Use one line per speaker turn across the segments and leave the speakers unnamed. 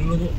dulu, Bu.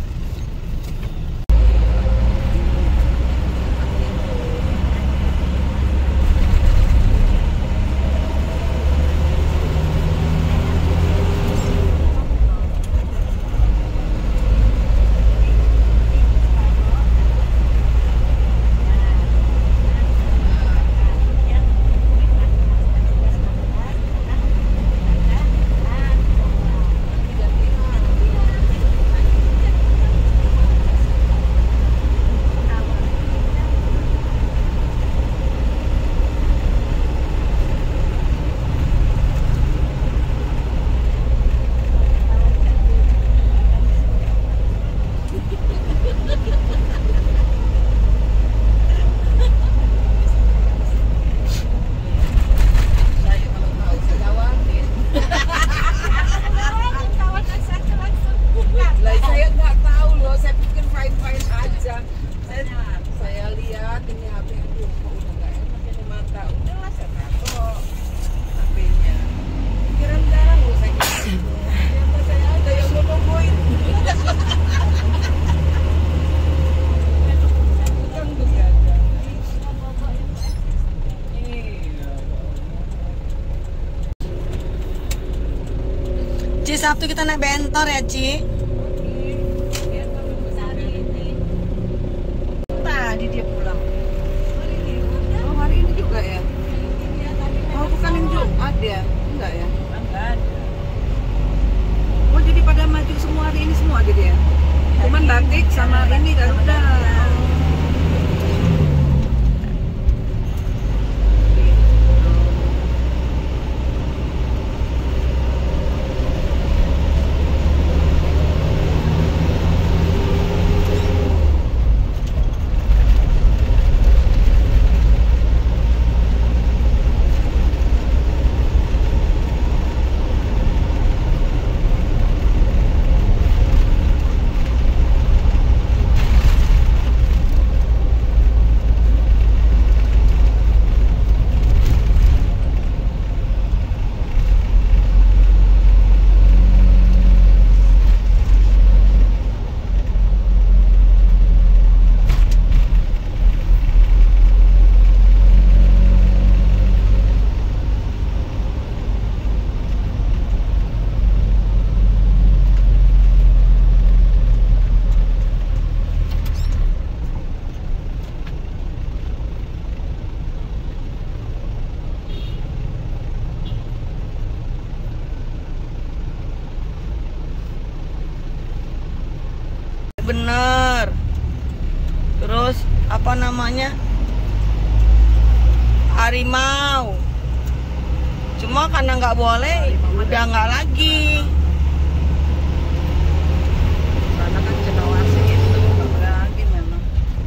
Sabtu kita naik bentor ya, Ci. Tadi dia pulang.
Oh, hari ini juga ya? Oh, bukan yang Jumat ya? Enggak ya?
Enggak ada.
Oh, jadi pada maju semua hari ini semua jadi ya? Cuman Batik sama ini Garuda.
Bener. Terus apa namanya? Harimau. Cuma karena nggak boleh, udah nggak lagi.
Karena kan Cendrawasih itu nggak lagi memang.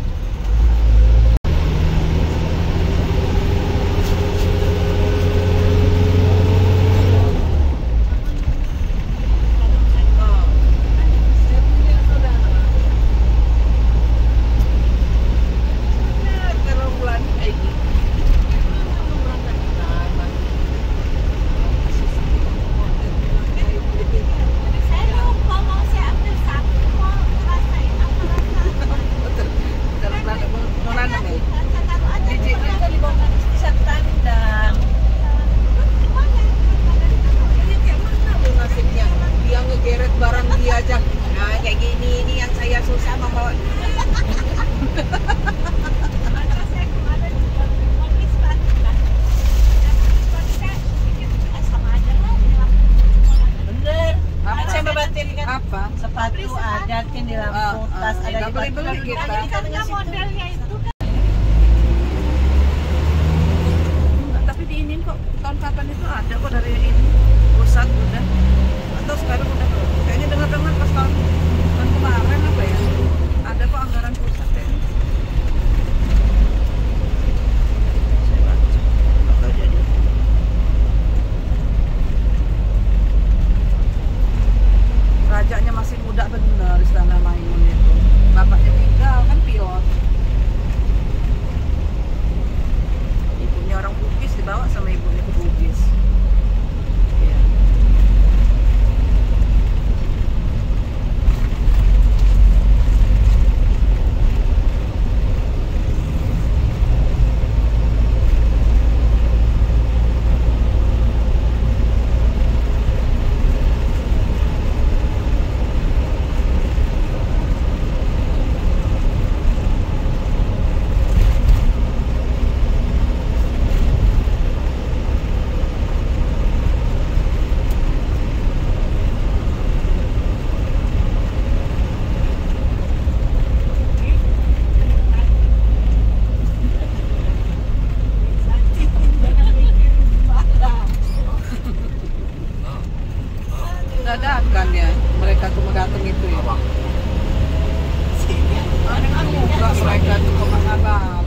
Apa?
Sepatu ada kan di lampu, tas ada di
beli kita.
Karena modelnya itu kan.
Tapi diinin kok tahun kapan itu ada kok dari ini pusat udah. Atau sekarang udah kayaknya dengar-dengar pas tahun kemarin apa ya? Ada kok anggaran pusat ya. Saya baca. Enggak jadi. Rajanya masih muda bener Istana Maimun itu. Bapaknya tinggal kan pilot. Ibunya orang Bugis dibawa sama ibunya ke Bugis. mereka tuh mau datang itu ya. Ada juga mereka tuh ke Mas Abang.